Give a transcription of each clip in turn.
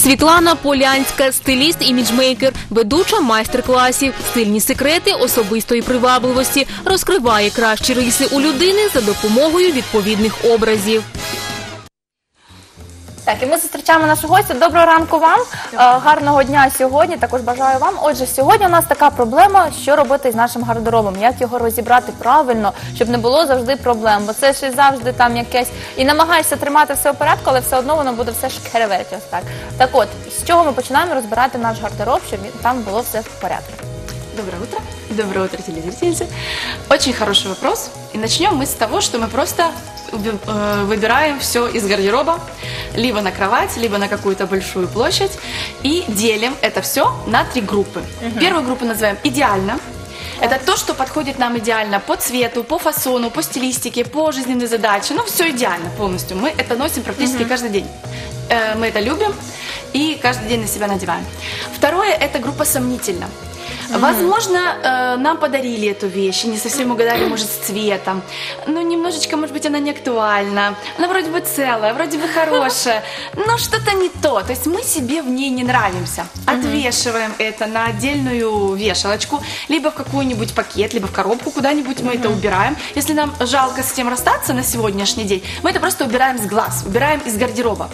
Світлана Полянська – стиліст, іміджмейкер, ведуча майстер-класів, стильні секрети особистої привабливості, розкриває кращі риси у людини за допомогою відповідних образів. Так, і ми зустрічаємо нашу гостю. Доброго ранку вам, гарного дня сьогодні, також бажаю вам. Отже, сьогодні у нас така проблема, що робити з нашим гардеробом, як його розібрати правильно, щоб не було завжди проблем, бо це ж завжди там якесь, і намагаєшся тримати все в порядку, але все одно воно буде все шкереберть, ось так. Так от, з чого ми починаємо розбирати наш гардероб, щоб там було все в порядку? Доброе утро. Доброе утро, телезрительницы. Очень хороший вопрос. И начнем мы с того, что мы просто выбираем все из гардероба, либо на кровать, либо на какую-то большую площадь, и делим это все на 3 группы. Первую группу называем «идеально». Это то, что подходит нам идеально по цвету, по фасону, по стилистике, по жизненной задаче. Ну, все идеально полностью. Мы это носим практически каждый день. Мы это любим и каждый день на себя надеваем. Второе – это группа «сомнительно». Возможно, нам подарили эту вещь, не совсем угадали, может, с цветом, но немножечко, может быть, она не актуальна, она вроде бы целая, вроде бы хорошая, но что-то не то, то есть мы себе в ней не нравимся. Отвешиваем это на отдельную вешалочку, либо в какой-нибудь пакет, либо в коробку, куда-нибудь мы это убираем. Если нам жалко с этим расстаться на сегодняшний день, мы это просто убираем с глаз, убираем из гардероба.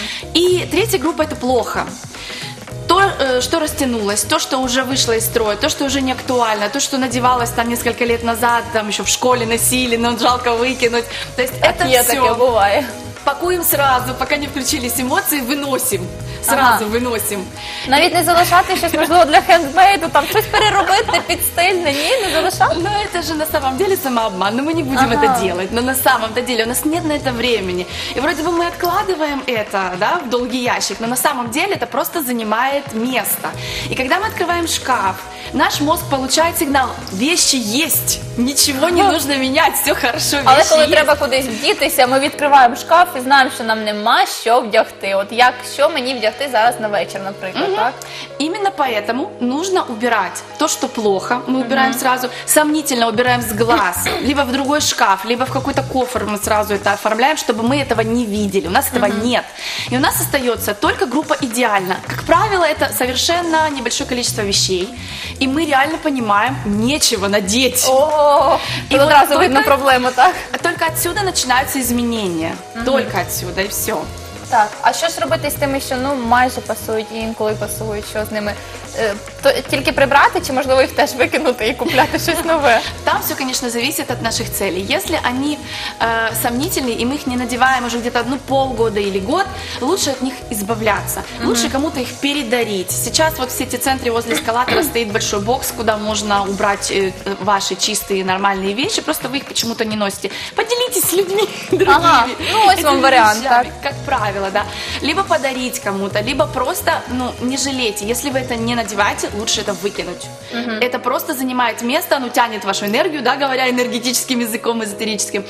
И третья группа – это плохо. То, что растянулось, то, что уже вышло из строя, то, что уже не актуально, то, что надевалось там несколько лет назад, там еще в школе носили, но жалко выкинуть. То есть это все пакуем сразу, пока не включились эмоции, выносим. Сразу виносимо. Навіть не залишати щось, можливо, для хендмейду, там щось переробити під стильне, ні, не залишати? Ну, это же на самом деле самообман, но мы не будем это делать. Но на самом-то деле у нас нет на это времени. И вроде бы мы откладываем это, да, в долгий ящик, но на самом деле это просто занимает место. И когда мы открываем шкаф, наш мозг получает сигнал: вещи есть, нічого не нужно менять, все хорошо, вещи Але коли есть. треба кудись вдітися, ми відкриваємо шкаф і знаємо, що нам нема що вдягти. От як, що мені вдягти зараз на вечір, наприклад, так? Именно поэтому нужно убирать то, что плохо, мы убираем сразу, сомнительно убираем с глаз, либо в другой шкаф, либо в какой-то кофр мы сразу это оформляем, чтобы мы этого не видели, у нас этого нет. И у нас остается только группа «идеально». Как правило, это совершенно небольшое количество вещей, и мы реально понимаем, нечего надеть. О, И тут вот одразу только- видно проблему, так? Только отсюда начинаются изменения, только отсюда, и все. Так, а що ж робити з тими, що ну майже пасують і інколи пасують, що з ними? То тільки прибрати, чи можливо їх теж викинути і купляти щось нове? Там все, конечно, зависит от наших целей. Если они сомнительные, и мы их не надеваем уже где-то полгода или год, лучше от них избавляться. Лучше кому-то их передарить. Сейчас вот в сети-центре возле эскалатора стоит большой бокс, куда можно убрать ваши чистые нормальные вещи, просто вы их почему-то не носите. Поделитесь с людьми другими. Ага, ну ось вам этими вариант, вещами, так. как правило, да. Либо подарить кому-то, либо просто, не жалейте. Если вы это не надеваете, лучше это выкинуть. Это просто занимает место, оно тянет вашу энергию, да, говоря энергетическим языком, эзотерическим,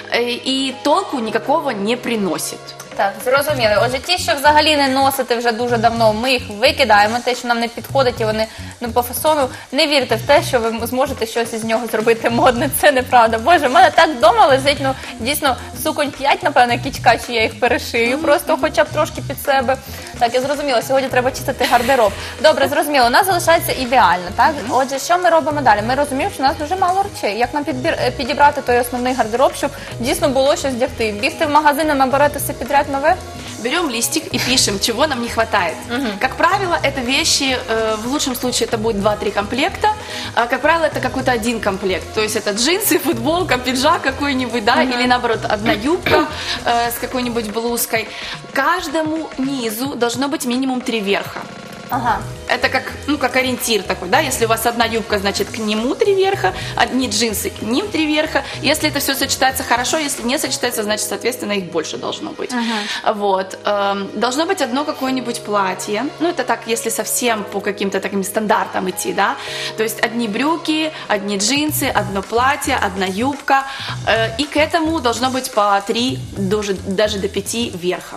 и толку никакого не приносит. Так, зрозуміли. Отже, ті, що взагалі не носите вже дуже давно, ми їх викидаємо, те, що нам не підходить, і вони по фасону. Не вірте в те, що ви зможете щось із нього зробити модне, це неправда. Боже, в мене так вдома лежить, дійсно, суконь 5, напевно, кічка, чи я їх перешию, просто хоча б трошки під себе. Так, я зрозуміла, сьогодні треба чистити гардероб. Добре, зрозуміло, у нас залишається ідеально, так? Отже, що ми робимо далі? Ми розуміємо, що у нас дуже мало речей. Як нам підібрати той основний гардероб, щоб дійсно було щось вдягти? Бігти в магазин і набирати все підряд нове? Берем листик и пишем, чего нам не хватает. Как правило, это вещи, в лучшем случае это будет 2-3 комплекта, а как правило, это какой-то один комплект. То есть это джинсы, футболка, пиджак какой-нибудь, да, или наоборот, одна юбка с какой-нибудь блузкой. Каждому низу должно быть минимум 3 верха. Ага. Это как ориентир такой, да, если у вас одна юбка, значит, к нему 3 верха, одни джинсы, к ним 3 верха. Если это все сочетается хорошо, если не сочетается, значит, соответственно, их больше должно быть. Вот. Должно быть одно какое-нибудь платье, это так, если совсем по каким-то таким стандартам идти, да, то есть одни брюки, одни джинсы, одно платье, одна юбка, и к этому должно быть по 3, даже до 5 верха.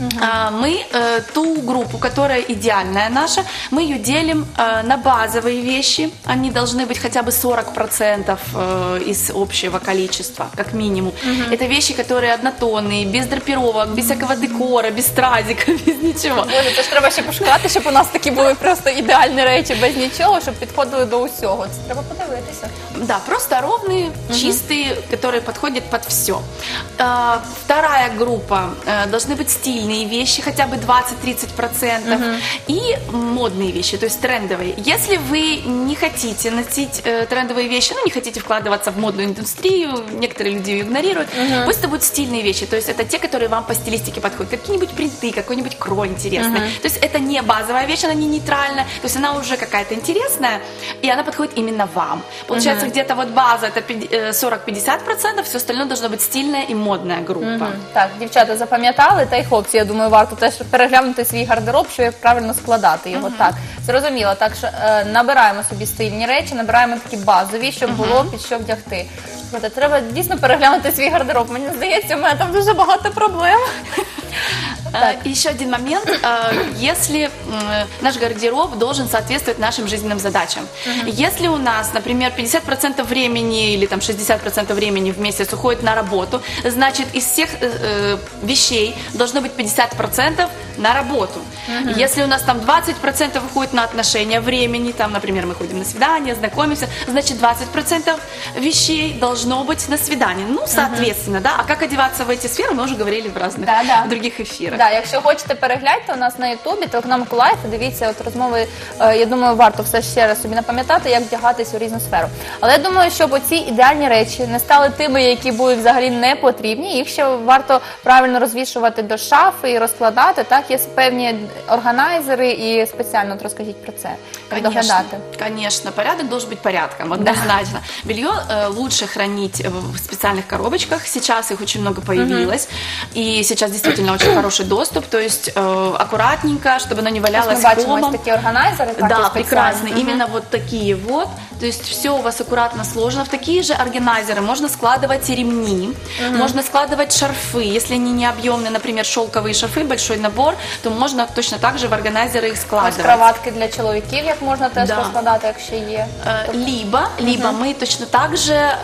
Мы ту группу, которая идеальная наша, мы ее делим на базовые вещи. Они должны быть хотя бы 40% из общего количества, как минимум. Это вещи, которые однотонные, без драпировок, без всякого декора, без стразика, без ничего. Боже, це ж треба ще пошукати, щоб у нас такі були просто ідеальні речі без нічого, щоб підходили до усього. Це треба подивитися. Да, просто ровные, чистые, которые подходят под все. Вторая группа должны быть стильные вещи, хотя бы 20-30%, и модные вещи, то есть трендовые. Если вы не хотите носить трендовые вещи, не хотите вкладываться в модную индустрию, некоторые люди ее игнорируют, пусть это будут стильные вещи, то есть это те, которые вам по стилистике подходят, какие-нибудь принты, какой-нибудь крой интересный. То есть это не базовая вещь, она не нейтральная, то есть она уже какая-то интересная, и она подходит именно вам. Получается, где-то вот база это 40-50%, все остальное должно быть стильная и модная группа. Так, дівчата запам'ятали, та й хлопці, я думаю, варто теж переглянути свій гардероб, що як правильно складати його. Так, зрозуміло. Так що набираємо собі стильні речі, набираємо такі базові, щоб було під що вдягти. Слухайте, треба дійсно переглянути свій гардероб. Мені здається, у мене там дуже багато проблем. Еще один момент. Если наш гардероб должен соответствовать нашим жизненным задачам. Если у нас, например, 50% времени или там 60% времени в месяц уходит на работу, значит, из всех вещей должно быть 50% на работу. Если у нас там 20% уходит на отношения времени, там, например, мы ходим на свидание, знакомимся, значит, 20% вещей должно быть на свидании. Ну, соответственно, да. А как одеваться в эти сферы, мы уже говорили в разных других эфирах. Да, якщо хочете, перегляньте у нас на Ютубі, телеканал Миколаїв, дивіться от розмови, я думаю, варто все ще раз собі напам'ятати, як вдягатись у різну сферу. Але я думаю, щоб оці ідеальні речі не стали тими, які будуть взагалі не потрібні, їх ще варто правильно розвішувати до шафи і розкладати, так? Є певні органайзери і спеціально от розкажіть про це, як доглядати. Конечно, порядок должен быть порядком, однозначно. Белье лучше хранить в специальных коробочках, сейчас их очень много появилось, и сейчас действительно очень хороший доступ, то есть аккуратненько, чтобы оно не валялось Ми бачимо комом. ось такі органайзери, так, Да, і спеціальні. прекрасные. Именно вот такие вот. То есть все у вас аккуратно сложено. В такие же органайзеры можно складывать ремни, можно складывать шарфы. Если они не объемные, например, шелковые шарфы, большой набор, то можно точно так же в органайзеры их Ось складывать. кроватки для чоловіків, як можна теж розкладати, якщо є. Либо мы точно так же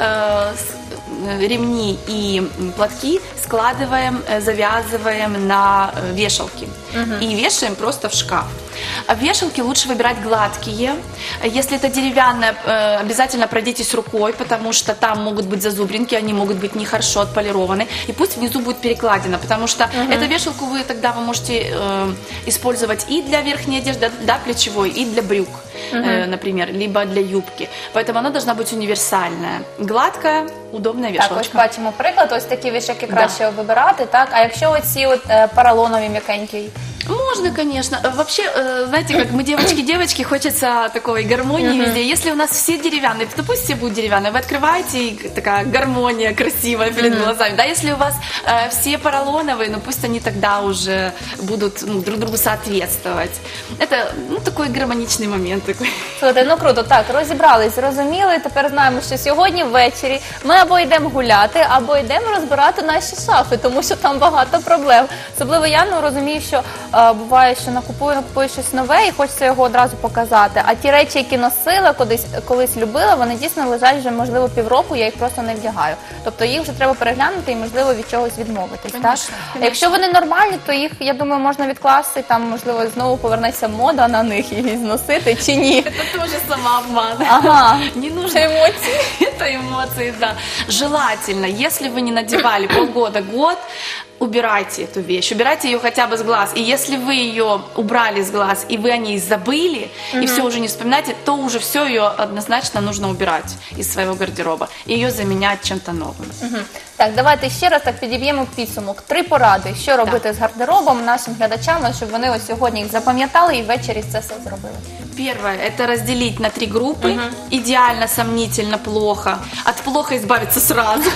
ремни и платки складываем, завязываем на вешалки и вешаем просто в шкаф. А вешалки лучше выбирать гладкие. Если это деревянная, обязательно пройдитесь рукой, потому что там могут быть зазубринки, они могут быть нехорошо отполированы. И пусть внизу будет перекладина, потому что эту вешалку вы можете использовать и для верхней одежды, да, плечевой, и для брюк, например, либо для юбки. Поэтому она должна быть универсальная. Гладкая, удобная вешалочка. Так, ось бачимо приклад, ось такі вішаки краще вибирати, так? А якщо оці от поролонові м'якенькі? Можно, конечно. Вообще, знаете, как мы девочки, хочется такой гармонии везде. Если у нас все деревянные, то пусть все будут деревянные. Вы открываете, и такая гармония красивая перед глазами. Да, если у вас все поролоновые, ну пусть они тогда уже будут друг другу соответствовать. Это такой гармоничный момент такой. Слухайте, круто, так, розібрались, зрозуміли, тепер знаємо, що сьогодні ввечері ми або йдемо гуляти, або йдемо розбирати наші шафи, тому що там багато проблем. Особливо я розумію, що буває, що накупую щось нове і хочеться його одразу показати. А ті речі, які носила, колись любила, вони дійсно лежать вже, можливо, півроку, я їх просто не вдягаю. Тобто їх вже треба переглянути і, можливо, від чогось відмовитись. Конечно, так? Якщо вони нормальні, то їх, я думаю, можна відкласти, там, можливо, знову повернеться мода на них і зносити, чи ні? Это тоже самообман. Ага, не нужно. это эмоции. Это эмоции, да. Желательно, если вы не надевали полгода, год, убирайте эту вещь, убирайте ее хотя бы с глаз. И если вы ее убрали с глаз, и вы о ней забыли, и все уже не вспоминаете, то уже все ее однозначно нужно убирать из своего гардероба и ее заменять чем-то новым. Так, давайте ще раз так підіб'ємо підсумок. 3 поради, що робити з гардеробом нашим глядачам, щоб вони ось сьогодні їх запам'ятали і ввечері це все зробили. Первое – это разделить на 3 группы. Идеально, сомнительно, плохо. От плохо избавиться сразу.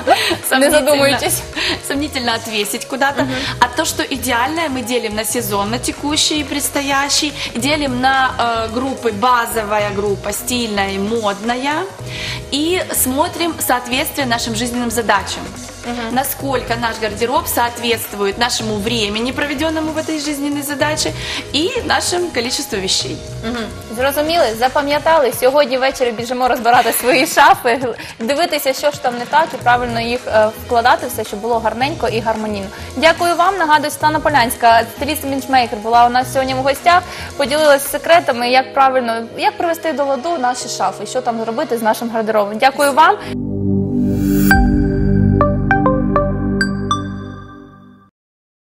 Не задумывайтесь. Сомнительно отвесить куда-то. А то, что идеальное, мы делим на сезон, на текущий и предстоящий. Делим на группы: базовая группа, стильная и модная. И смотрим соответствие нашим жизненным задачам. задачам. Насколько наш гардероб соответствует нашему времени, проведенному в этой жизненной задаче, и нашему количеству вещей. Зрозуміли, запам'ятали. Сьогодні ввечері біжимо розбирати свої шафи, дивитися, що ж там не так, і правильно їх вкладати все, щоб було гарненько і гармонійно. Дякую вам. Нагадую, Світлана Полянська, стиліст-іміджмейкер, була у нас сьогодні в гостях. Поділилась секретами, як правильно, як привести до ладу наші шафи, що там зробити з нашим гардеробом. Дякую вам.